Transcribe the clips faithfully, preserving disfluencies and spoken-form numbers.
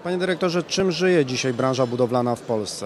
Panie dyrektorze, czym żyje dzisiaj branża budowlana w Polsce?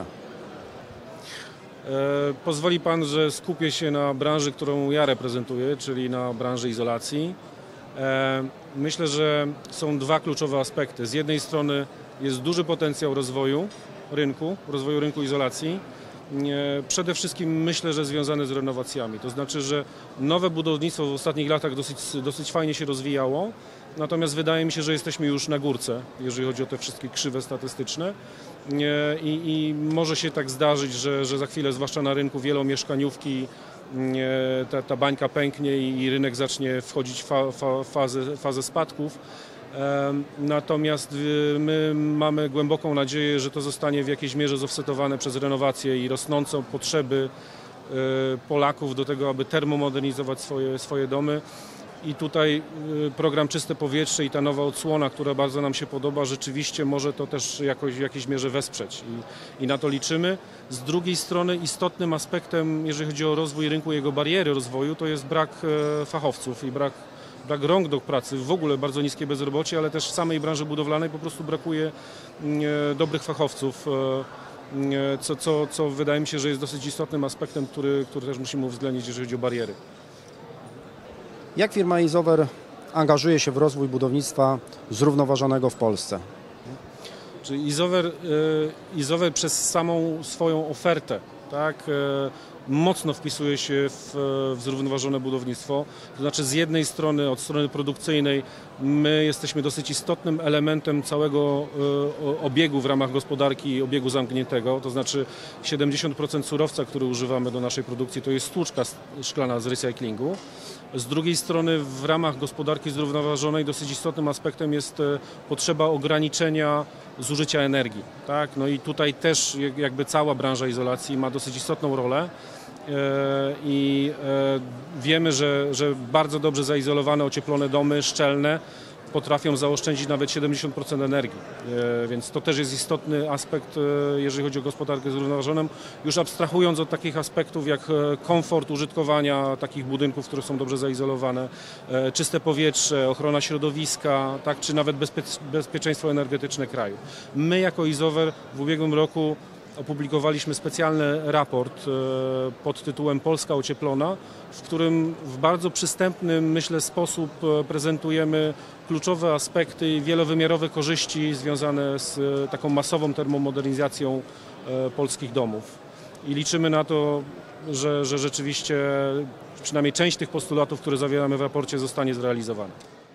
E, pozwoli Pan, że skupię się na branży, którą ja reprezentuję, czyli na branży izolacji. E, myślę, że są dwa kluczowe aspekty. Z jednej strony jest duży potencjał rozwoju rynku, rozwoju rynku izolacji. E, przede wszystkim myślę, że związane z renowacjami. To znaczy, że nowe budownictwo w ostatnich latach dosyć, dosyć fajnie się rozwijało. Natomiast wydaje mi się, że jesteśmy już na górce, jeżeli chodzi o te wszystkie krzywe statystyczne i, i może się tak zdarzyć, że, że za chwilę, zwłaszcza na rynku wielomieszkaniówki, ta, ta bańka pęknie i rynek zacznie wchodzić w fa, fa, fazę, fazę spadków. Natomiast my mamy głęboką nadzieję, że to zostanie w jakiejś mierze zofsetowane przez renowację i rosnącą potrzeby Polaków do tego, aby termomodernizować swoje, swoje domy. I tutaj program Czyste Powietrze i ta nowa odsłona, która bardzo nam się podoba, rzeczywiście może to też jakoś w jakiejś mierze wesprzeć i, i na to liczymy. Z drugiej strony istotnym aspektem, jeżeli chodzi o rozwój rynku, jego bariery rozwoju, to jest brak fachowców i brak, brak rąk do pracy, w ogóle bardzo niskie bezrobocie, ale też w samej branży budowlanej po prostu brakuje dobrych fachowców, co, co, co wydaje mi się, że jest dosyć istotnym aspektem, który, który też musimy uwzględnić, jeżeli chodzi o bariery. Jak firma Isover angażuje się w rozwój budownictwa zrównoważonego w Polsce? Czyli Isover, Isover przez samą swoją ofertę, tak, mocno wpisuje się w, w zrównoważone budownictwo. To znaczy z jednej strony, od strony produkcyjnej, my jesteśmy dosyć istotnym elementem całego obiegu w ramach gospodarki, obiegu zamkniętego. To znaczy siedemdziesiąt procent surowca, który używamy do naszej produkcji, to jest stłuczka szklana z recyklingu. Z drugiej strony w ramach gospodarki zrównoważonej dosyć istotnym aspektem jest potrzeba ograniczenia zużycia energii. Tak? No i tutaj też jakby cała branża izolacji ma dosyć istotną rolę i wiemy, że, że bardzo dobrze zaizolowane, ocieplone domy szczelne potrafią zaoszczędzić nawet siedemdziesiąt procent energii, więc to też jest istotny aspekt, jeżeli chodzi o gospodarkę zrównoważoną, już abstrahując od takich aspektów jak komfort użytkowania takich budynków, które są dobrze zaizolowane, czyste powietrze, ochrona środowiska, tak, czy nawet bezpie bezpieczeństwo energetyczne kraju. My jako Isover w ubiegłym roku opublikowaliśmy specjalny raport pod tytułem Polska ocieplona, w którym w bardzo przystępny, myślę, sposób prezentujemy kluczowe aspekty i wielowymiarowe korzyści związane z taką masową termomodernizacją polskich domów. I liczymy na to, że, że rzeczywiście przynajmniej część tych postulatów, które zawieramy w raporcie, zostanie zrealizowana.